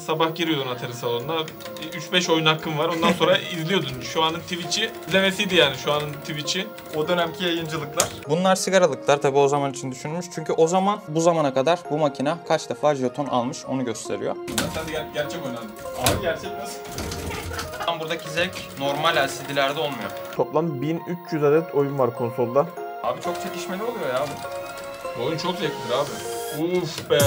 sabah giriyordun Atari salonuna. 3-5 oyun hakkın var. Ondan sonra izliyordun. Şu anın Twitch'i izlemesiydi yani şu anın Twitch'i. O dönemki yayıncılıklar. Bunlar sigaralıklar tabii o zaman için düşünülmüş. Çünkü o zaman bu zamana kadar bu makine kaç defa jeton almış onu gösteriyor. Sen de gerçek oynadın. Abi gerçek nasıl? Buradaki zevk normal LCD'lerde olmuyor. Toplam 1300 adet oyun var konsolda. Abi çok çekişmeli oluyor ya bu. Bu oyun çok zevklidir abi. Uf be.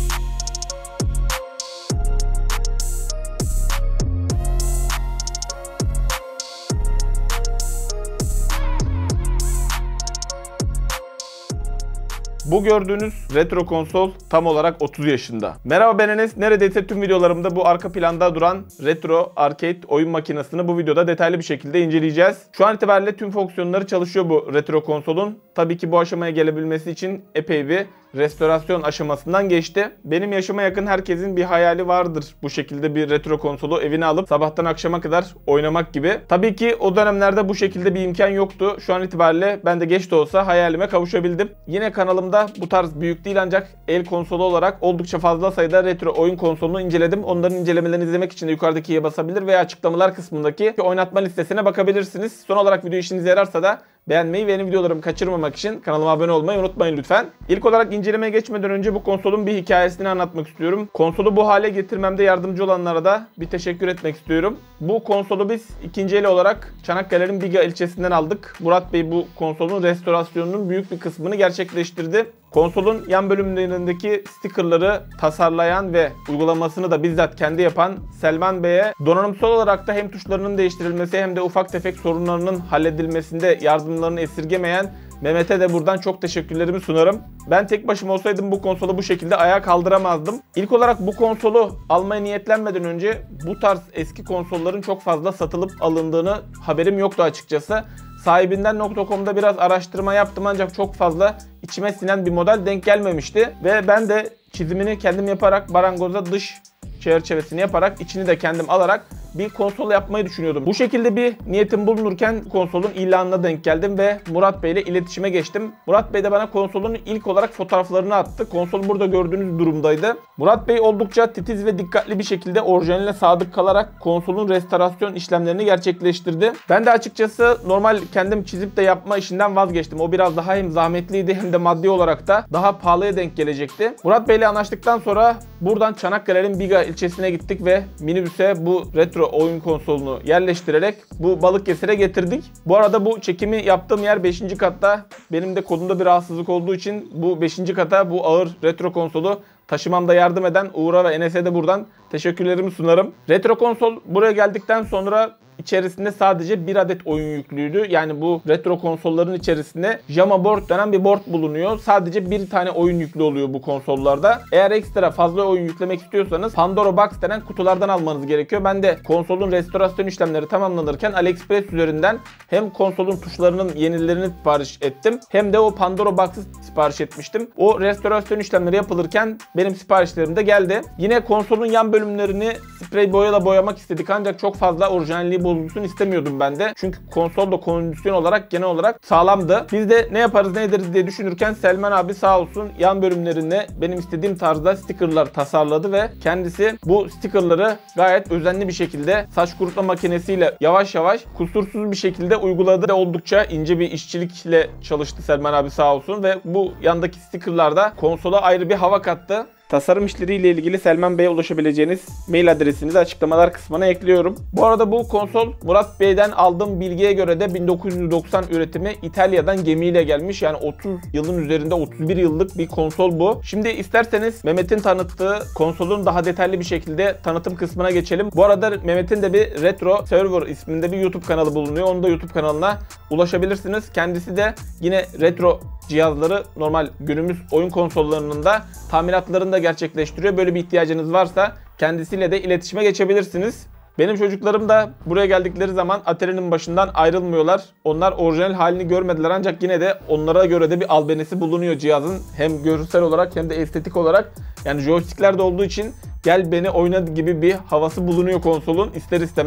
Bu gördüğünüz retro konsol tam olarak 30 yaşında. Merhaba, ben Enes. Neredeyse tüm videolarımda bu arka planda duran retro arcade oyun makinesini bu videoda detaylı bir şekilde inceleyeceğiz. Şu an itibariyle tüm fonksiyonları çalışıyor bu retro konsolun. Tabii ki bu aşamaya gelebilmesi için epey bir restorasyon aşamasından geçti. Benim yaşıma yakın herkesin bir hayali vardır bu şekilde bir retro konsolu evine alıp sabahtan akşama kadar oynamak gibi. Tabii ki o dönemlerde bu şekilde bir imkan yoktu. Şu an itibariyle ben de geç de olsa hayalime kavuşabildim. Yine kanalımda bu tarz büyük değil ancak el konsolu olarak oldukça fazla sayıda retro oyun konsolunu inceledim. Onların incelemelerini izlemek için de yukarıdakiye basabilir veya açıklamalar kısmındaki oynatma listesine bakabilirsiniz. Son olarak video işinize yararsa da beğenmeyi ve yeni videolarımı kaçırmamak için kanalıma abone olmayı unutmayın lütfen. İlk olarak incelemeye geçmeden önce bu konsolun bir hikayesini anlatmak istiyorum. Konsolu bu hale getirmemde yardımcı olanlara da bir teşekkür etmek istiyorum. Bu konsolu biz ikinci el olarak Çanakkale'nin Biga ilçesinden aldık. Murat Bey bu konsolun restorasyonunun büyük bir kısmını gerçekleştirdi. Konsolun yan bölümlerindeki stickerları tasarlayan ve uygulamasını da bizzat kendi yapan Selman Bey'e donanımsal olarak da hem tuşlarının değiştirilmesi hem de ufak tefek sorunlarının halledilmesinde yardımlarını esirgemeyen Mehmet'e de buradan çok teşekkürlerimi sunarım. Ben tek başıma olsaydım bu konsolu bu şekilde ayağa kaldıramazdım. İlk olarak bu konsolu almaya niyetlenmeden önce bu tarz eski konsolların çok fazla satılıp alındığını haberim yoktu açıkçası. Sahibinden.com'da biraz araştırma yaptım ancak çok fazla içime sinen bir model denk gelmemişti. Ve ben de çizimini kendim yaparak marangoza dış çerçevesini yaparak içini de kendim alarak bir konsol yapmayı düşünüyordum. Bu şekilde bir niyetim bulunurken konsolun ilanına denk geldim ve Murat Bey ile iletişime geçtim. Murat Bey de bana konsolun ilk olarak fotoğraflarını attı. Konsol burada gördüğünüz durumdaydı. Murat Bey oldukça titiz ve dikkatli bir şekilde orijinaline sadık kalarak konsolun restorasyon işlemlerini gerçekleştirdi. Ben de açıkçası normal kendim çizip de yapma işinden vazgeçtim. O biraz daha hem zahmetliydi hem de maddi olarak da daha pahalıya denk gelecekti. Murat Bey ile anlaştıktan sonra buradan Çanakkale'nin Biga ilçesine gittik ve minibüse bu retro oyun konsolunu yerleştirerek bu Balıkesir'e getirdik. Bu arada bu çekimi yaptığım yer 5. katta. Benim de kolumda bir rahatsızlık olduğu için bu 5. kata bu ağır retro konsolu taşımamda yardım eden Uğur'a ve Enes'e de buradan teşekkürlerimi sunarım. Retro konsol buraya geldikten sonra İçerisinde sadece bir adet oyun yüklüydü. Yani bu retro konsolların içerisinde JAMA board denen bir board bulunuyor. Sadece bir tane oyun yüklü oluyor bu konsollarda. Eğer ekstra fazla oyun yüklemek istiyorsanız Pandora Box denen kutulardan almanız gerekiyor. Ben de konsolun restorasyon işlemleri tamamlanırken AliExpress üzerinden hem konsolun tuşlarının yenilerini sipariş ettim hem de o Pandora Box'ı sipariş etmiştim. O restorasyon işlemleri yapılırken benim siparişlerim de geldi. Yine konsolun yan bölümlerini sprey boyayla boyamak istedik ancak çok fazla orijinalliği bozulsun istemiyordum ben de. Çünkü konsol da kondisyon olarak genel olarak sağlamdı. Biz de ne yaparız ne ederiz diye düşünürken Selman abi sağ olsun yan bölümlerine benim istediğim tarzda stickerlar tasarladı ve kendisi bu stickerları gayet özenli bir şekilde saç kurutma makinesiyle yavaş yavaş kusursuz bir şekilde uyguladı. Oldukça ince bir işçilikle çalıştı Selman abi sağ olsun ve bu yandaki stickerlar da konsola ayrı bir hava kattı. Tasarım işleriyle ilgili Selman Bey'e ulaşabileceğiniz mail adresinizi açıklamalar kısmına ekliyorum. Bu arada bu konsol Murat Bey'den aldığım bilgiye göre de 1990 üretimi İtalya'dan gemiyle gelmiş. Yani 30 yılın üzerinde 31 yıllık bir konsol bu. Şimdi isterseniz Mehmet'in tanıttığı konsolun daha detaylı bir şekilde tanıtım kısmına geçelim. Bu arada Mehmet'in de bir Retro Server isminde bir YouTube kanalı bulunuyor. Onun da YouTube kanalına ulaşabilirsiniz. Kendisi de yine retro cihazları normal günümüz oyun konsollarının da tamiratlarını da gerçekleştiriyor. Böyle bir ihtiyacınız varsa kendisiyle de iletişime geçebilirsiniz. Benim çocuklarım da buraya geldikleri zaman Atari'nin başından ayrılmıyorlar. Onlar orijinal halini görmediler ancak yine de onlara göre de bir albenisi bulunuyor cihazın. Hem görsel olarak hem de estetik olarak. Yani joystickler de olduğu için gel beni oyna gibi bir havası bulunuyor konsolun ister istemez.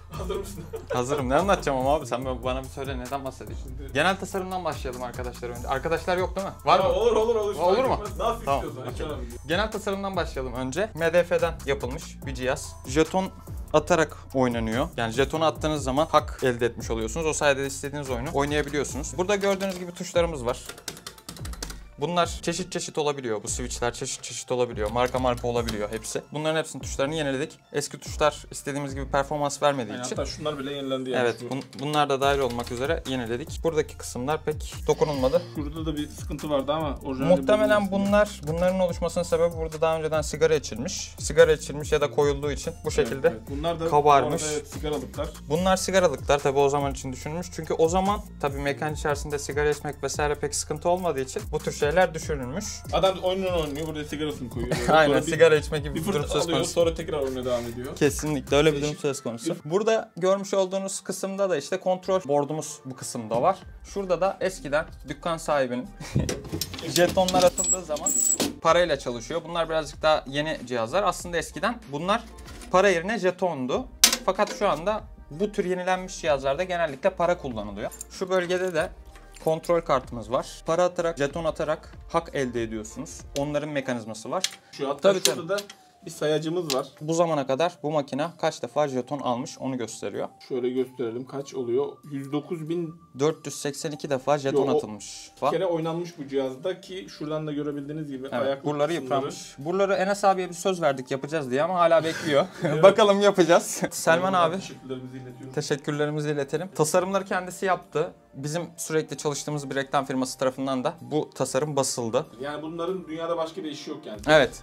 Hazır mısın? Hazırım. Ne anlatacağım ama abi? Sen bana bir söyle, neden bahsediyorsun? Genel tasarımdan başlayalım arkadaşlar önce. Arkadaşlar yok değil mi? Var mı? Olur. Olur mu? Nasıl Tamam, istiyorsan. okey. Hiç önemli değil. Genel tasarımdan başlayalım önce. MDF'den yapılmış bir cihaz. Jeton atarak oynanıyor. Yani jetonu attığınız zaman hak elde etmiş oluyorsunuz. O sayede istediğiniz oyunu oynayabiliyorsunuz. Burada gördüğünüz gibi tuşlarımız var. Bunlar çeşit çeşit olabiliyor. Bu switchler çeşit çeşit olabiliyor. Marka marka olabiliyor hepsi. Bunların hepsinin tuşlarını yeniledik. Eski tuşlar istediğimiz gibi performans vermediği Yani için. hatta şunlar bile yenilendi yani. Evet, bunlar da dahil olmak üzere yeniledik. Buradaki kısımlar pek dokunulmadı. Şurada da bir sıkıntı vardı ama Muhtemelen bunların oluşmasının sebebi burada daha önceden sigara içilmiş. Sigara içilmiş ya da koyulduğu için bu şekilde Bunlar da kabarmış. bu arada sigaralıklar. Bunlar sigaralıklar tabii o zaman için düşünülmüş. Çünkü o zaman tabii mekan içerisinde sigara içmek vesaire pek sıkıntı olmadığı için bu tür şeyler düşürülmüş. Adam oyununu oynuyor, burada sigarasını koyuyor. Aynen, Sonra sigara içmek gibi bir bir durum fırsat söz alıyor, konusu. sonra tekrar oyuna devam ediyor. Kesinlikle öyle bir durum Değişik. söz konusu. Burada görmüş olduğunuz kısımda da işte kontrol board'umuz bu kısımda var. Şurada da eskiden dükkan sahibinin jetonlar atıldığı zaman parayla çalışıyor. Bunlar birazcık daha yeni cihazlar. Aslında eskiden bunlar para yerine jetondu. Fakat şu anda bu tür yenilenmiş cihazlarda genellikle para kullanılıyor. Şu bölgede de kontrol kartımız var. Para atarak, jeton atarak hak elde ediyorsunuz. Onların mekanizması var. Şu hatta Tabii, şurada da bir sayacımız var. Bu zamana kadar bu makine kaç defa jeton almış onu gösteriyor. Şöyle gösterelim, kaç oluyor? 109.000 482 defa jeton Yo, o atılmış. kere oynanmış bu cihazda ki şuradan da görebildiğiniz gibi Evet, ayaklık buraları kısımları. yıpranmış. Buraları Enes abiye bir söz verdik yapacağız diye ama hala bekliyor. Bakalım yapacağız. Selman abi Teşekkürlerimizi iletiyoruz. teşekkürlerimizi iletelim. Tasarımları kendisi yaptı. Bizim sürekli çalıştığımız bir reklam firması tarafından da bu tasarım basıldı. Yani bunların dünyada başka bir işi yok yani. Evet,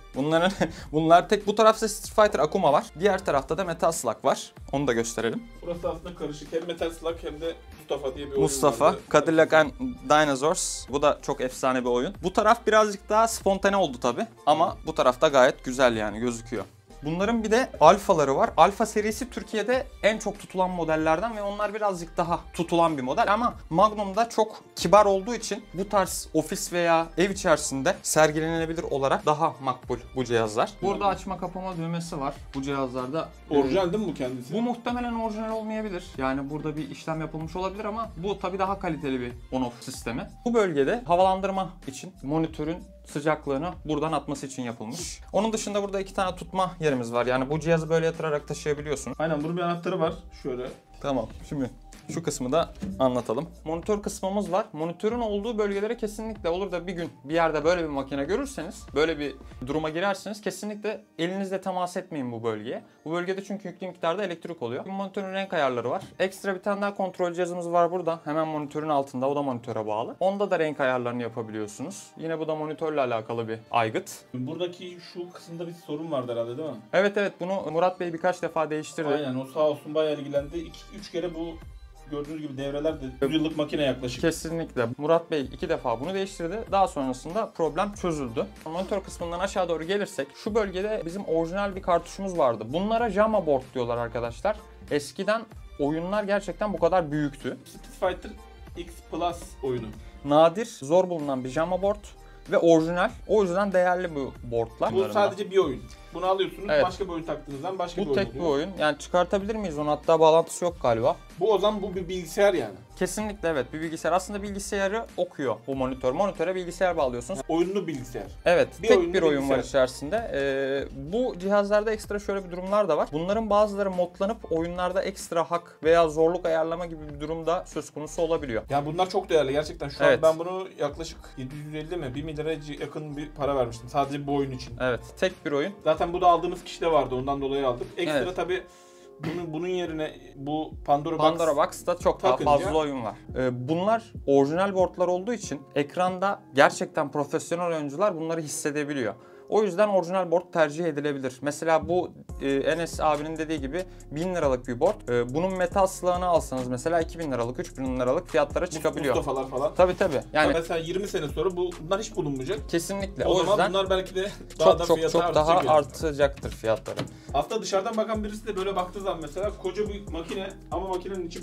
bunlar tek bu tarafta Street Fighter Akuma var. Diğer tarafta da Metal Slug var. Onu da gösterelim. Burası aslında karışık. Hem Metal Slug hem de Mustafa diye bir oyun Mustafa, vardı. Cadillac and Dinosaurs. Bu da çok efsane bir oyun. Bu taraf birazcık daha spontane oldu tabi. Ama bu tarafta gayet güzel yani gözüküyor. Bunların bir de alfaları var. Alfa serisi Türkiye'de en çok tutulan modellerden ve onlar birazcık daha tutulan bir model ama Magnum'da çok kibar olduğu için bu tarz ofis veya ev içerisinde sergilenebilir olarak daha makbul bu cihazlar. Burada açma kapama düğmesi var bu cihazlarda. Orijinal değil mi bu kendisi? Bu muhtemelen orijinal olmayabilir. Yani burada bir işlem yapılmış olabilir ama bu tabii daha kaliteli bir on-off sistemi. Bu bölgede havalandırma için monitörün sıcaklığını buradan atması için yapılmış. Onun dışında burada 2 tane tutma yerimiz var. Yani bu cihazı böyle yatırarak taşıyabiliyorsunuz. Aynen, bunun bir anahtarı var. Şöyle. Tamam. Şimdi şu kısmı da anlatalım. Monitör kısmımız var. Monitörün olduğu bölgelere kesinlikle olur da bir gün bir yerde böyle bir makine görürseniz, böyle bir duruma girerseniz kesinlikle elinizle temas etmeyin bu bölgeye. Bu bölgede çünkü yüklü miktarda elektrik oluyor. Monitörün renk ayarları var. Ekstra bir tane daha kontrol cihazımız var burada. Hemen monitörün altında. O da monitöre bağlı. Onda da renk ayarlarını yapabiliyorsunuz. Yine bu da monitörle alakalı bir aygıt. Buradaki şu kısımda bir sorun vardı herhalde değil mi? Evet, bunu Murat Bey birkaç defa değiştirdi. Aynen, o sağ olsun bayağı ilgilendi. 2-3 kere bu gördüğünüz gibi devreler de 100 yıllık makine yaklaşık. Kesinlikle. Murat Bey 2 defa bunu değiştirdi. Daha sonrasında problem çözüldü. Monitör kısmından aşağı doğru gelirsek şu bölgede bizim orijinal bir kartuşumuz vardı. Bunlara JAMA board diyorlar arkadaşlar. Eskiden oyunlar gerçekten bu kadar büyüktü. Street Fighter X Plus oyunu. Nadir, zor bulunan bir JAMA board ve orijinal. O yüzden değerli bu boardlar. Bu sadece bir oyun. Bunu alıyorsunuz, Evet. başka bir oyun taktığınızdan başka bir Bu oyun tek bir oluyor. oyun. Yani çıkartabilir miyiz onu? Hatta bağlantısı yok galiba. Bu o zaman bu bir bilgisayar yani. Kesinlikle evet, bir bilgisayar. Aslında bilgisayarı okuyor bu monitör. Monitöre bilgisayar bağlıyorsunuz. Oyunlu bilgisayar. Evet, Bir tek oyunlu bir oyun var bilgisayar. içerisinde. Bu cihazlarda ekstra şöyle bir durumlar da var. Bunların bazıları modlanıp oyunlarda ekstra hak veya zorluk ayarlama gibi bir durum da söz konusu olabiliyor. Ya bunlar çok değerli gerçekten. Şu Evet. an ben bunu yaklaşık 750 mi 1 milyara yakın bir para vermiştim sadece bu oyun için. Evet, tek bir oyun. Zaten bu da aldığımız kişi de vardı, ondan dolayı aldık. Ekstra Evet. tabii bunun yerine bu Pandora Box'ta çok daha takınca- fazla oyun var. Bunlar orijinal boardlar olduğu için ekranda gerçekten profesyonel oyuncular bunları hissedebiliyor. O yüzden orijinal board tercih edilebilir. Mesela bu Enes abinin dediği gibi 1000 liralık bir board. Bunun metal slug'ını alsanız mesela 2000 liralık, 3000 liralık fiyatlara çıkabiliyor. Mustafa'lar falan. Tabii. Yani Mesela 20 sene sonra bunlar hiç bulunmayacak. kesinlikle. O O zaman yüzden bunlar belki de daha da çok fiyatı daha artacak yani. artacaktır fiyatları. Aslında dışarıdan bakan birisi de böyle baktığı zaman mesela koca bir makine ama makinenin içi boş.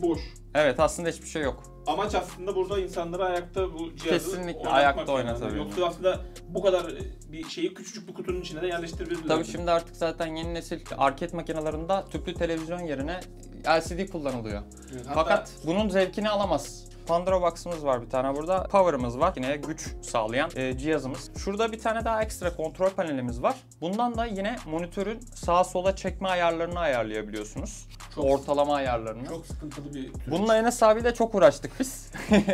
Evet, aslında hiçbir şey yok. Amaç aslında burada insanları ayakta bu cihazı Kesinlikle ayakta yani. oynatabiliyor. Yoksa aslında bu kadar bir şeyi küçücük bir kutunun içine de yerleştirebilirler. Tabii şimdi artık zaten yeni nesil arcade makinelerinde tüplü televizyon yerine LCD kullanılıyor. Evet, Fakat bunun zevkini alamaz. Pandora Box'ımız var bir tane burada. Power'ımız var. Yine güç sağlayan cihazımız. Şurada bir tane daha ekstra kontrol panelimiz var. Bundan da yine monitörün sağa sola çekme ayarlarını ayarlayabiliyorsunuz. Ortalama ayarlarını. çok sıkıntılı bir süreç. Bununla Enes abiyle çok uğraştık biz.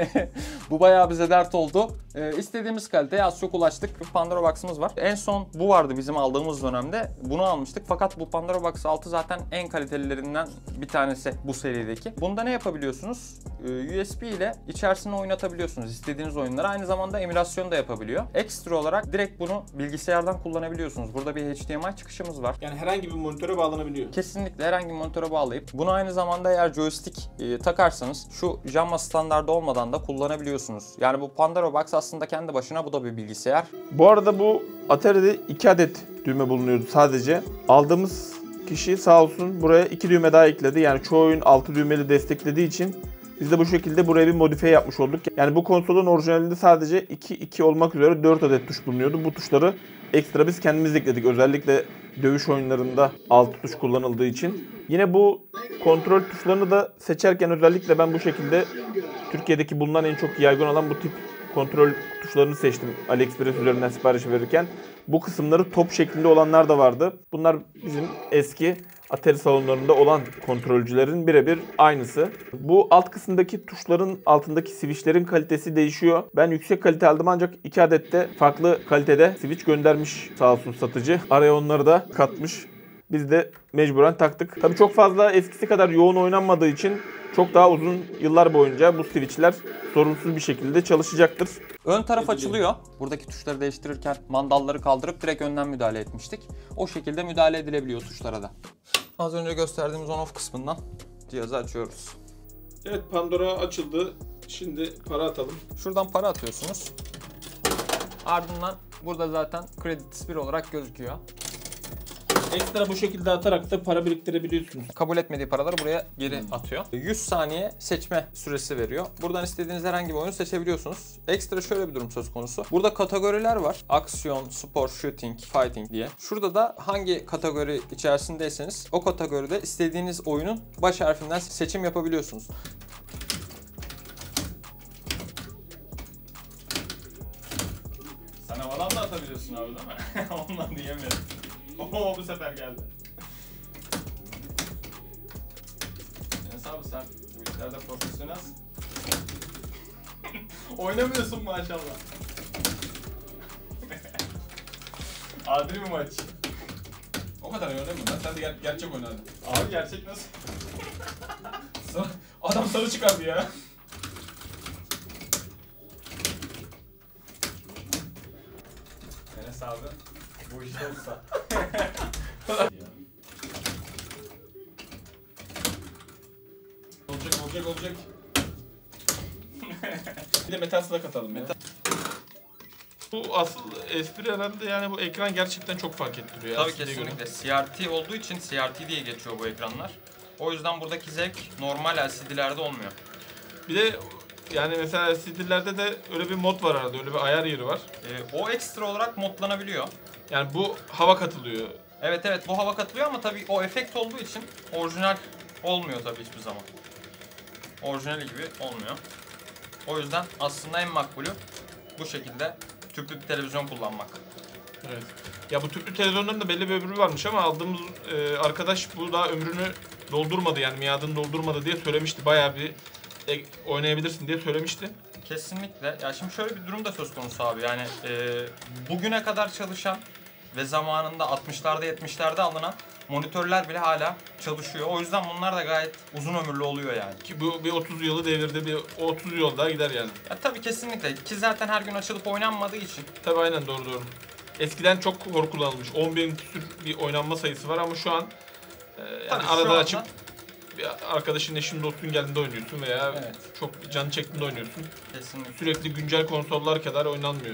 Bu bayağı bize dert oldu. İstediğimiz kaliteye az çok ulaştık. Bir Pandora Box'ımız var. En son bu vardı bizim aldığımız dönemde. Bunu almıştık. Fakat bu Pandora Box 6 zaten en kalitelilerinden bir tanesi bu serideki. Bunda ne yapabiliyorsunuz? USB ile içerisine oynatabiliyorsunuz istediğiniz oyunları. Aynı zamanda emülasyon da yapabiliyor. Ekstra olarak direkt bunu bilgisayardan kullanabiliyorsunuz. Burada bir HDMI çıkışımız var. Yani herhangi bir monitöre bağlanabiliyor. Kesinlikle herhangi bir monitöre bağlayıp bunu aynı zamanda eğer joystick takarsanız şu JAMA standardı olmadan da kullanabiliyorsunuz. Yani bu Pandora Box aslında kendi başına bu da bir bilgisayar. Bu arada bu Atari'de 2 adet düğme bulunuyordu sadece. Aldığımız kişi sağ olsun buraya 2 düğme daha ekledi. Yani çoğu oyun 6 düğmeli desteklediği için biz de bu şekilde buraya bir modifiye yapmış olduk. Yani bu konsolun orijinalinde sadece 2 olmak üzere 4 adet tuş bulunuyordu. Bu tuşları ekstra biz kendimiz ekledik. Özellikle dövüş oyunlarında 6 tuş kullanıldığı için. Yine bu kontrol tuşlarını da seçerken özellikle ben bu şekilde Türkiye'deki bulunan en çok yaygın olan bu tip kontrol tuşlarını seçtim AliExpress üzerinden sipariş verirken. Bu kısımları top şeklinde olanlar da vardı. Bunlar bizim eski Atari salonlarında olan kontrolcülerin birebir aynısı. Bu alt kısımdaki tuşların altındaki switchlerin kalitesi değişiyor. Ben yüksek kalite aldım ancak 2 adet de farklı kalitede switch göndermiş sağ olsun satıcı. Araya onları da katmış. Biz de mecburen taktık. Tabii çok fazla eskisi kadar yoğun oynanmadığı için çok daha uzun yıllar boyunca bu switchler sorunsuz bir şekilde çalışacaktır. Ön taraf açılıyor. Buradaki tuşları değiştirirken mandalları kaldırıp direkt önden müdahale etmiştik. O şekilde müdahale edilebiliyor tuşlara da. Az önce gösterdiğimiz on-off kısmından cihazı açıyoruz. Evet, Pandora açıldı. Şimdi para atalım. Şuradan para atıyorsunuz. Ardından burada zaten Credits 1 olarak gözüküyor. Ekstra bu şekilde atarak da para biriktirebiliyorsunuz. Kabul etmediği paraları buraya geri atıyor. 100 saniye seçme süresi veriyor. Buradan istediğiniz herhangi bir oyunu seçebiliyorsunuz. Ekstra şöyle bir durum söz konusu. Burada kategoriler var. Aksiyon, spor, shooting, fighting diye. Şurada da hangi kategori içerisindeyseniz o kategoride istediğiniz oyunun baş harfinden seçim yapabiliyorsunuz. Sen havadan da atabiliyorsun abi değil mi? Ondan diyemedim. Oo, bu sefer geldi. Enes abi sen bu işlerde profesyonelsin. Oynamıyorsun maşallah. Adil mi maç? O kadar iyi oynamıyorum ben. Sen de gerçek oynadın. Abi gerçek nasıl? Adam sarı çıkardı ya. Enes abi bu işte olsa. olacak. Bir de metal sıra katalım ya. Bu asıl espri herhalde, yani bu ekran gerçekten çok fark ettiriyor. Tabii kesinlikle. CRT olduğu için CRT diye geçiyor bu ekranlar. O yüzden buradaki zevk normal LCD'lerde olmuyor. Bir de yani mesela LCD'lerde de öyle bir mod var arada, öyle bir ayar yeri var. O ekstra olarak modlanabiliyor. Yani bu hava katılıyor. Evet bu hava katılıyor ama tabii o efekt olduğu için orijinal olmuyor tabii hiçbir zaman. Orijinali gibi olmuyor. O yüzden aslında en makbulü bu şekilde tüplü bir televizyon kullanmak. Evet. Ya bu tüplü televizyonların da belli bir ömrü varmış ama aldığımız arkadaş bu daha ömrünü doldurmadı, yani miadını doldurmadı diye söylemişti. Bayağı bir oynayabilirsin diye söylemişti. Kesinlikle. Ya şimdi şöyle bir durum da söz konusu abi. Yani bugüne kadar çalışan ve zamanında 60'larda 70'lerde alınan monitörler bile hala çalışıyor. O yüzden bunlar da gayet uzun ömürlü oluyor yani. Ki bu bir 30 yılı devirde, bir 30 yıl daha gider yani. Ya tabii kesinlikle. Ki zaten her gün açılıp oynanmadığı için. Tabii aynen, doğru. Eskiden çok hor kullanılmış. 10.000 küsür bir oynanma sayısı var ama şu an yani şu arada anda açıp bir arkadaşın, eşin, dostun geldiğinde oynuyorsun veya evet, çok canı çektiğinde oynuyorsun. kesinlikle. Sürekli güncel konsollar kadar oynanmıyor.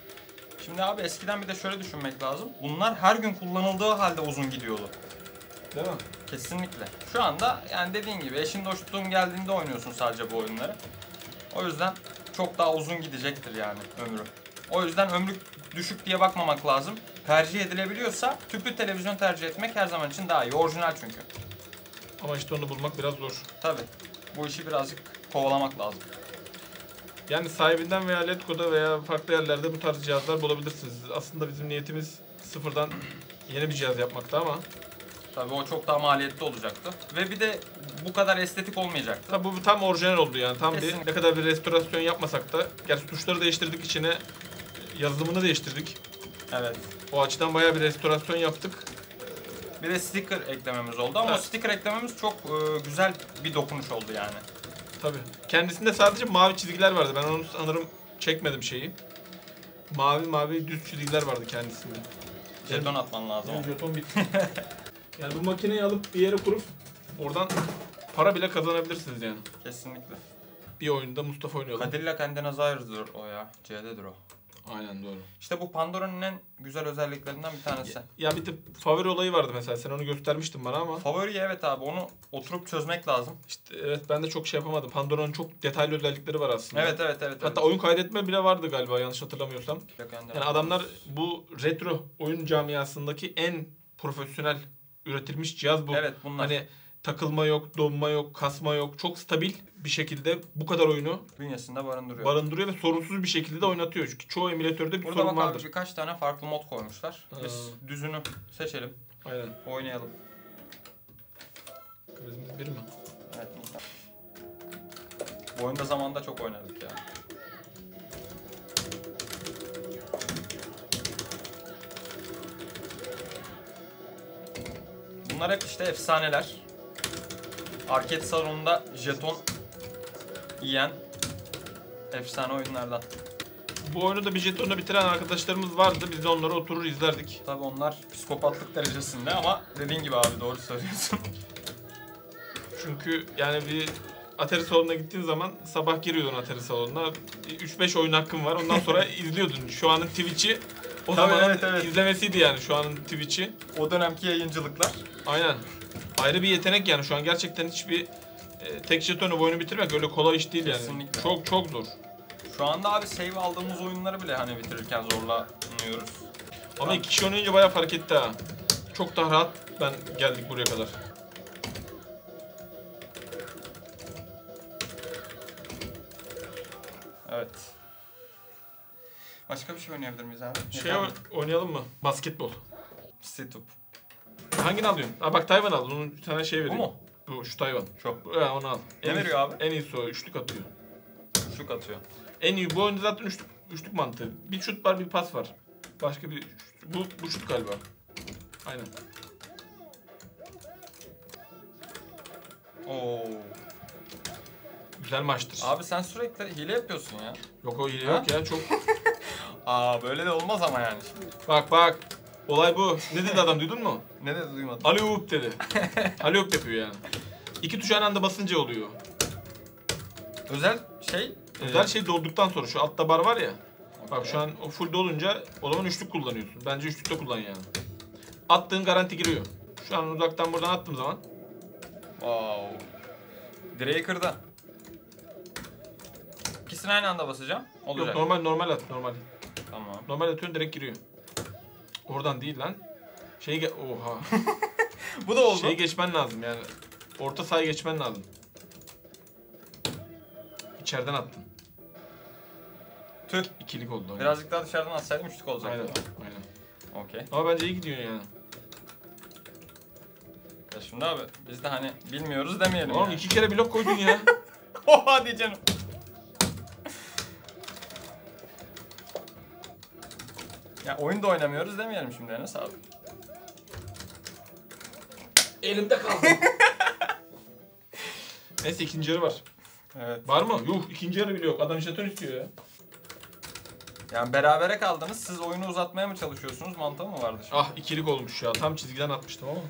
Şimdi abi eskiden bir de şöyle düşünmek lazım. Bunlar her gün kullanıldığı halde uzun gidiyordu. Değil mi? Kesinlikle. Şu anda yani dediğin gibi eşin dostluğun geldiğinde oynuyorsun sadece bu oyunları. O yüzden çok daha uzun gidecektir yani ömrü. O yüzden ömrü düşük diye bakmamak lazım. Tercih edilebiliyorsa tüplü televizyon tercih etmek her zaman için daha iyi. Orijinal çünkü. Ama işte onu bulmak biraz zor. Tabii. Bu işi birazcık kovalamak lazım. Yani sahibinden veya Letgo'da veya farklı yerlerde bu tarz cihazlar bulabilirsiniz. Aslında bizim niyetimiz sıfırdan yeni bir cihaz yapmakta ama Tabii o çok daha maliyetli olacaktı. Ve bir de bu kadar estetik olmayacaktı. tabii bu tam orijinal oldu yani. Tam Kesinlikle. bir ne kadar bir restorasyon yapmasak da, gerçi tuşları değiştirdik, içine yazılımını değiştirdik. Evet. O açıdan bayağı bir restorasyon yaptık. Bir de sticker eklememiz oldu ama Evet. o sticker eklememiz çok güzel bir dokunuş oldu yani. Tabii. Kendisinde sadece mavi çizgiler vardı. Ben onu sanırım çekmedim şeyi. Mavi düz çizgiler vardı kendisinde. Jeton atman lazım. Yani jeton bitti. Yani bu makineyi alıp bir yere kurup oradan para bile kazanabilirsiniz yani. Kesinlikle. Bir oyunda Mustafa oynuyordu. Cadillac Andenazaire'dır o ya. C'dedir o. Aynen doğru. İşte bu Pandora'nın en güzel özelliklerinden bir tanesi. Ya bir de favori olayı vardı mesela. Sen onu göstermiştin bana ama. Favori evet abi, onu oturup çözmek lazım. İşte evet, ben de çok şey yapamadım. Pandora'nın çok detaylı özellikleri var aslında. Evet. Hatta oyun kaydetme bile vardı galiba, yanlış hatırlamıyorsam. Cadillac Yani Andenazire. adamlar bu retro oyun camiasındaki en profesyonel üretilmiş cihaz bu. Evet bunlar. Hani takılma yok, donma yok, kasma yok. Çok stabil bir şekilde bu kadar oyunu Bünyesinde barındırıyor. barındırıyor ve sorunsuz bir şekilde de oynatıyor. Çünkü çoğu emülatörde bir Burada sorun bak vardır. abi birkaç tane farklı mod koymuşlar. Biz düzünü seçelim. Aynen. Oynayalım. Krizimiz bir mi? Evet. Bu oyunda zamanda çok oynadık ya. Bunlar hep işte efsaneler. Arcade salonunda jeton yiyen efsane oyunlardan. Bu oyunu da bir jetonla bitiren arkadaşlarımız vardı. Biz de onları oturur izlerdik. Tabii onlar psikopatlık derecesinde ama dediğin gibi abi doğru söylüyorsun. Çünkü yani bir Atari salonuna gittiğin zaman sabah giriyordun Atari salonuna. 3-5 oyun hakkın var. Ondan sonra izliyordun. Şu anın Twitch'i o Tabii, zamanın evet. izlemesiydi yani şu anın Twitch'i. O dönemki yayıncılıklar. Aynen. Ayrı bir yetenek yani. Şu an gerçekten hiçbir tek jetonla bu oyunu bitirmek öyle kolay iş değil yani. Kesinlikle. Çok çok zor. Şu anda abi save aldığımız oyunları bile hani bitirirken zorlanıyoruz. Ama iki kişi oynayınca bayağı fark etti ha. Çok daha rahat geldik buraya kadar. Evet. Başka bir şey oynayabilir miyiz abi? Oynayalım mı? Basketbol. Situp. Hangini alıyorsun? Ha bak Tayvan al. Onun bir tane şey veriyor. Bu mu? Bu şu Tayvan. Şu. Ha, onu al. Ne En veriyor iyisi- abi? En iyisi o. Üçlük atıyor. Şut atıyor. En iyi bu oyunda zaten üçlük mantığı. Bir şut var, bir pas var. Başka bir bu şut galiba. Aynen. Oo. Güzel maçtır. Abi sen sürekli hile yapıyorsun ya. Yok o hile Ha? yok ya çok. Aa böyle de olmaz ama yani şimdi. Bak. Olay bu. Ne dedi adam, duydun mu? Ne de duymadım. Alley-oop dedi. Alley-oop yapıyor yani. İki tuş aynı anda basınca oluyor. Özel şey. Özel şey dolduktan sonra şu altta bar var ya. Bak şu an o full dolunca o zaman üçlük kullanıyorsun. Bence üçlükte kullan yani. Attığın garanti giriyor. Şu an uzaktan buradan attığım zaman. Wow. Direği kırdı. İkisini aynı anda basacağım. Olacak. Yok normal at normal. Tamam. Normal atıyorsun direkt giriyor. Oradan değil lan. Oha. Bu da oldu. Şeyi geçmen lazım yani. Orta sahayı geçmen lazım. İçeriden attın. Tüh. İkilik oldu. Birazcık daha dışarıdan atsaydım üçlük olacaktı. Aynen. Okey. Ama bence iyi gidiyor yani. Ya şimdi abi biz de hani bilmiyoruz demeyelim Oğlum yani. 2 kere blok koydun ya. Oha hadi canım. Ya oyun da oynamıyoruz demeyelim şimdi Enes abi. Elimde kaldı. Neyse ikinci yarı var. Evet. Var mı? Yuh ikinci yarı bile yok. Adam jeton istiyor ya. Yani berabere kaldınız. Siz oyunu uzatmaya mı çalışıyorsunuz? Mantığı mı vardı şimdi? Ah ikilik olmuş ya. Tam çizgiden atmıştım ama.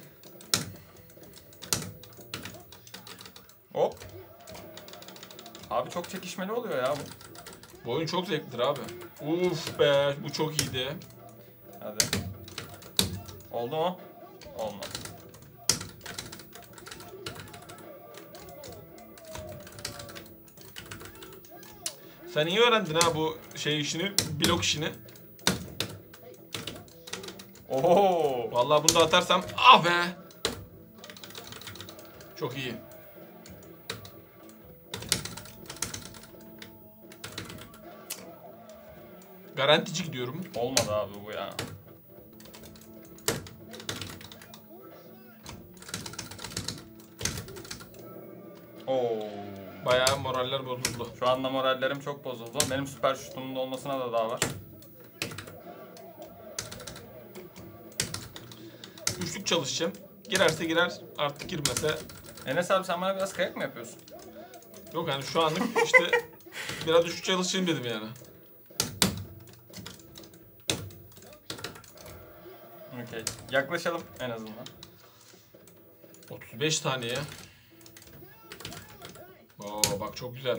Hop. Abi çok çekişmeli oluyor ya bu. Bu oyun çok zevklidir abi. Uf be bu çok iyiydi. Hadi. Oldu mu? Olmadı. Sen iyi öğrendin ha bu şey işini, blok işini. Oho. Vallahi bunu da atarsam ah be. Çok iyi. Garantici gidiyorum. Olmadı abi bu ya. Oo. Bayağı moraller bozuldu. Şu anda morallerim çok bozuldu. Benim süper şutumun da olmasına da daha var. Üçlük çalışacağım. Girerse girer, artık girmese. Enes abi sen bana biraz kıyak mı yapıyorsun? Yok yani şu anlık işte biraz üçlük çalışayım dedim yani. Okey. Yaklaşalım en azından. 35 saniye. Oo bak çok güzel.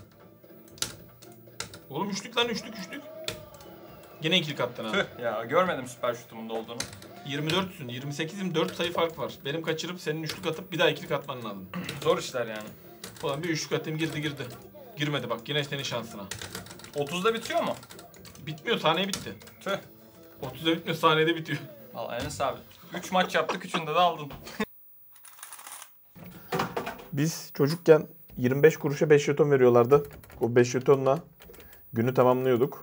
Oğlum üçlük lan üçlük. Yine ikilik attın ha. Tüh ya görmedim süper şutumun da olduğunu. 24'sün. 28'im 4 sayı fark var. Benim kaçırıp senin üçlük atıp bir daha ikilik atman lazım. Zor işler yani. Ulan bir üçlük atayım girdi. Girmedi bak yine senin şansına. 30'da bitiyor mu? Bitmiyor saniye bitti. Tüh. 30'da bitmiyor saniyede bitiyor. Vallahi Enes abi. 3 maç yaptık, 3'ünde de aldın. Biz çocukken 25 kuruşa 5 jeton veriyorlardı. O 5 jetonla günü tamamlıyorduk.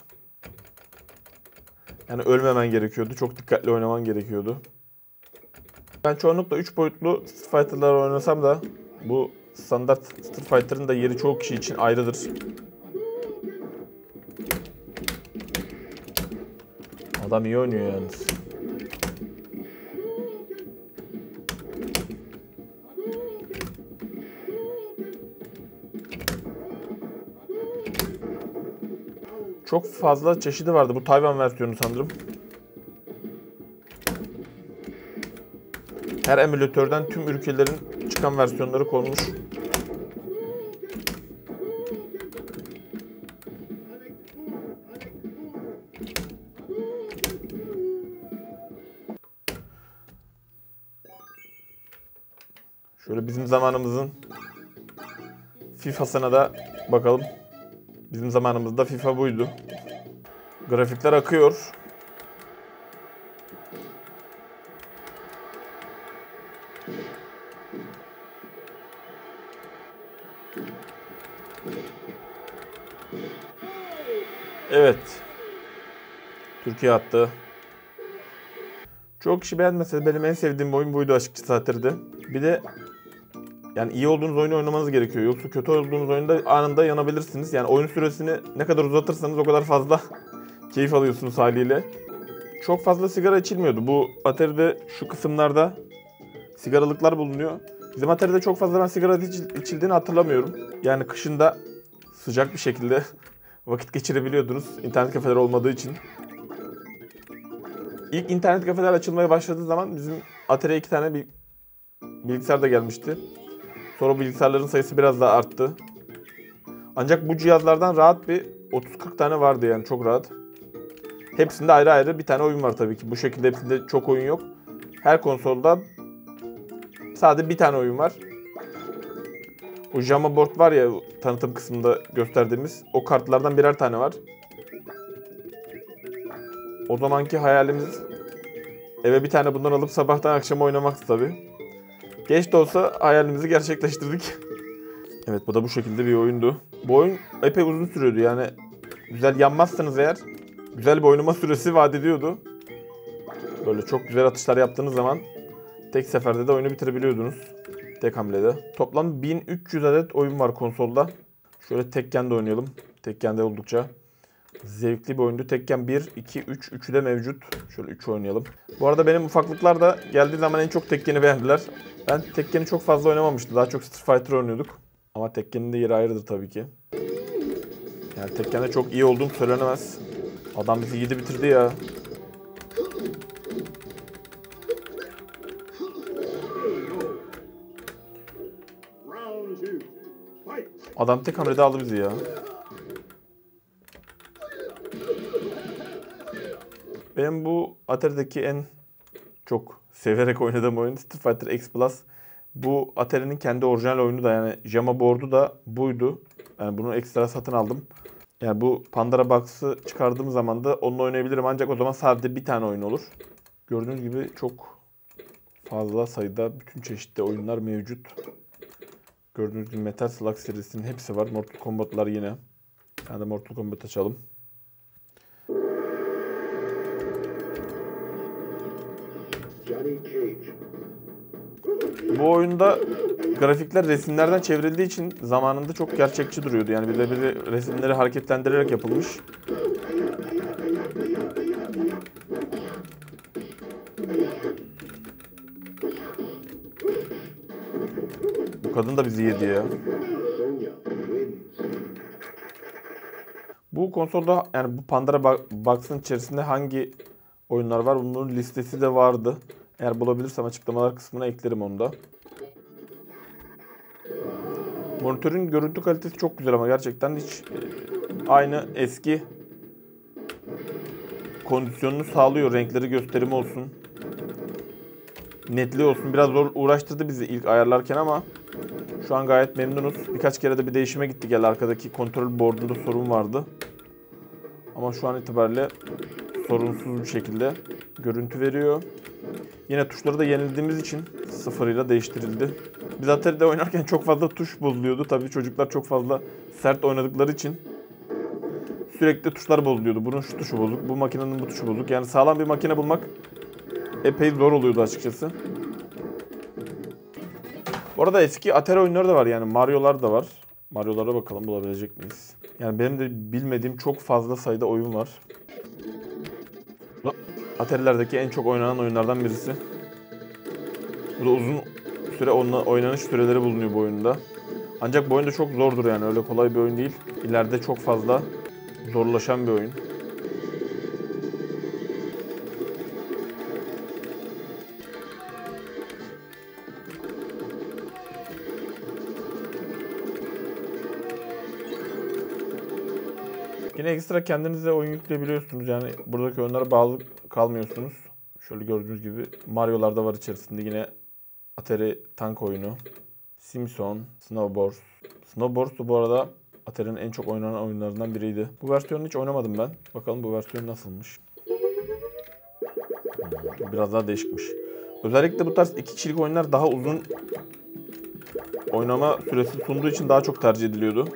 Yani ölmemen gerekiyordu. Çok dikkatli oynaman gerekiyordu. Ben çoğunlukla 3 boyutlu Street Fighter'lar oynasam da bu standart Street Fighter'ın da yeri çoğu kişi için ayrıdır. Adam iyi oynuyor yalnız. Çok fazla çeşidi vardı. Bu Tayvan versiyonu sanırım. Her emülatörden tüm ülkelerin çıkan versiyonları konmuş. Şöyle bizim zamanımızın FIFA'sına da bakalım. Bizim zamanımızda FIFA buydu. Grafikler akıyor. Evet. Türkiye attı. Çok kişi beğenmese de benim en sevdiğim oyun buydu açıkçası Atari'de. Bir de yani iyi olduğunuz oyunu oynamanız gerekiyor. Yoksa kötü olduğunuz oyunda anında yanabilirsiniz. Yani oyun süresini ne kadar uzatırsanız o kadar fazla keyif alıyorsunuz haliyle. Çok fazla sigara içilmiyordu. Bu Atari'de şu kısımlarda sigaralıklar bulunuyor. Bizim Atari'de çok fazla ben sigara içildiğini hatırlamıyorum. Yani kışında sıcak bir şekilde vakit geçirebiliyordunuz internet kafeler olmadığı için. İlk internet kafeler açılmaya başladığı zaman bizim Atari'ye 2 tane bir bilgisayar da gelmişti. Sonra bilgisayarların sayısı biraz daha arttı. Ancak bu cihazlardan rahat bir 30-40 tane vardı yani çok rahat. Hepsinde ayrı ayrı bir tane oyun var tabii ki. Bu şekilde hepsinde çok oyun yok. Her konsolda sadece bir tane oyun var. O JAMA board var ya tanıtım kısmında gösterdiğimiz. O kartlardan birer tane var. O zamanki hayalimiz eve bir tane bundan alıp sabahtan akşama oynamaktı tabii. Geç de olsa hayalimizi gerçekleştirdik. Evet bu da bu şekilde bir oyundu. Bu oyun epey uzun sürüyordu yani. Güzel yanmazsanız eğer güzel bir oynama süresi vaat ediyordu. Böyle çok güzel atışlar yaptığınız zaman tek seferde de oyunu bitirebiliyordunuz. Tek hamlede. Toplam 1300 adet oyun var konsolda. Şöyle Tekken'de oynayalım. Tekken'de oldukça zevkli bir oyundu. Tekken 1, 2, 3, 3'ü de mevcut. Şöyle 3 oynayalım. Bu arada benim ufaklıklar da geldiği zaman en çok Tekken'i beğendiler. Ben Tekken'i çok fazla oynamamıştım. Daha çok Street Fighter oynuyorduk. Ama Tekken'in de yeri ayrıdır tabii ki. Yani Tekken'de çok iyi olduğum söylenemez. Adam bizi yedi bitirdi ya. Adam tek hamlede aldı bizi ya. Benim bu Atari'deki en çok severek oynadığım oyun Street Fighter X Plus. Bu Atari'nin kendi orijinal oyunu da yani JAMA board'u da buydu. Yani bunu ekstra satın aldım. Yani bu Pandora Box'ı çıkardığım zaman da onunla oynayabilirim ancak o zaman sadece bir tane oyun olur. Gördüğünüz gibi çok fazla sayıda bütün çeşitli oyunlar mevcut. Gördüğünüz gibi Metal Slug serisinin hepsi var. Mortal Kombat'lar yine. Yani de Mortal Kombat açalım. Bu oyunda grafikler resimlerden çevrildiği için zamanında çok gerçekçi duruyordu. Yani biri resimleri hareketlendirerek yapılmış. Bu kadın da bizi yedi ya. Bu konsolda yani bu Pandora Box'ın içerisinde hangi oyunlar var? Bunun listesi de vardı. Eğer bulabilirsem açıklamalar kısmına eklerim onu da. Monitörün görüntü kalitesi çok güzel ama gerçekten hiç aynı eski kondisyonunu sağlıyor. Renkleri gösterimi olsun. Netliği olsun. Biraz zor uğraştırdı bizi ilk ayarlarken ama şu an gayet memnunuz. Birkaç kere de bir değişime gitti gel. Arkadaki kontrol board'unda sorun vardı. Ama şu an itibariyle sorunsuz bir şekilde görüntü veriyor. Yine tuşları da yenildiğimiz için sıfırıyla değiştirildi. Biz Atari'de oynarken çok fazla tuş bozuluyordu. Tabii çocuklar çok fazla sert oynadıkları için sürekli tuşlar bozuluyordu. Bunun şu tuşu bozuk, bu makinenin bu tuşu bozuk. Yani sağlam bir makine bulmak epey zor oluyordu açıkçası. Bu arada eski Atari oyunları da var, yani Mario'lar da var. Mario'lara bakalım bulabilecek miyiz? Yani benim de bilmediğim çok fazla sayıda oyun var. Atari'lerdeki en çok oynanan oyunlardan birisi. Bu da uzun süre oynanış süreleri bulunuyor bu oyunda. Ancak bu oyun da çok zordur, yani öyle kolay bir oyun değil. İleride çok fazla zorlaşan bir oyun. Yine ekstra kendinize oyun yükleyebiliyorsunuz. Yani buradaki oyunlara bağlı kalmıyorsunuz. Şöyle gördüğünüz gibi Mario'lar var içerisinde. Yine Atari tank oyunu. Simpson, Snowboards. Snowboards bu arada Atari'nin en çok oynanan oyunlarından biriydi. Bu versiyonu hiç oynamadım ben. Bakalım bu versiyon nasılmış. Biraz daha değişikmiş. Özellikle bu tarz 2 kişilik oyunlar daha uzun oynama süresi sunduğu için daha çok tercih ediliyordu.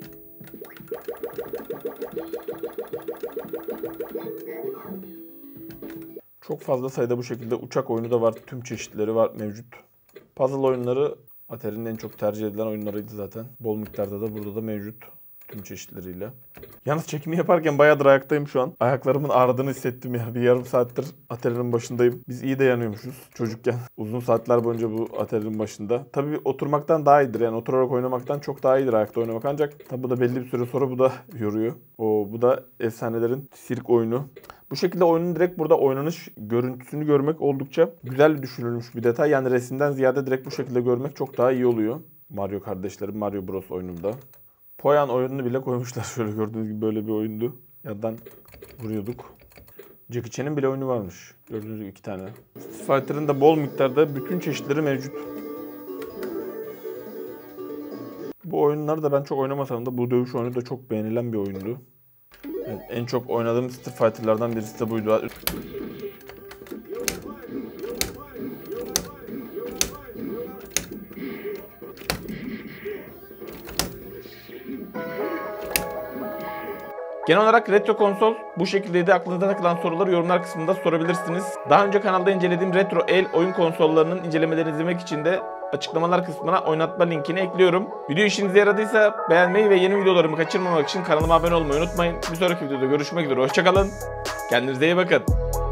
Çok fazla sayıda bu şekilde uçak oyunu da var. Tüm çeşitleri var mevcut. Puzzle oyunları Atari'nin en çok tercih edilen oyunlarıydı zaten. Bol miktarda da burada da mevcut. Tüm çeşitleriyle. Yalnız çekimi yaparken bayağıdır ayaktayım şu an. Ayaklarımın ağrıdığını hissettim ya. Bir yarım saattir Atari'nin başındayım. Biz iyi dayanıyormuşuz çocukken. Uzun saatler boyunca bu Atari'nin başında. Tabii oturmaktan daha iyidir. Yani oturarak oynamaktan çok daha iyidir ayakta oynamak. Ancak tabii bu da belli bir süre sonra bu da yoruyor. Bu da efsanelerin sirk oyunu. Bu şekilde oyunun direkt burada oynanış görüntüsünü görmek oldukça güzel düşünülmüş bir detay. Yani resimden ziyade direkt bu şekilde görmek çok daha iyi oluyor. Mario kardeşlerim Mario Bros oyununda. Poyan oyununu bile koymuşlar. Şöyle gördüğünüz gibi böyle bir oyundu. Yandan vuruyorduk. Jackie Chan'in bile oyunu varmış. Gördüğünüz gibi 2 tane. Street Fighter'ın da bol miktarda bütün çeşitleri mevcut. Bu oyunları da ben çok oynamasam da bu dövüş oyunu da çok beğenilen bir oyundu. Yani en çok oynadığım Street Fighter'lardan birisi de buydu. Genel olarak retro konsol bu şekildeydi. Aklınıza takılan soruları yorumlar kısmında sorabilirsiniz. Daha önce kanalda incelediğim retro el oyun konsollarının incelemelerini izlemek için de açıklamalar kısmına oynatma linkini ekliyorum. Video işinize yaradıysa beğenmeyi ve yeni videolarımı kaçırmamak için kanalıma abone olmayı unutmayın. Bir sonraki videoda görüşmek üzere. Hoşça kalın. Kendinize iyi bakın.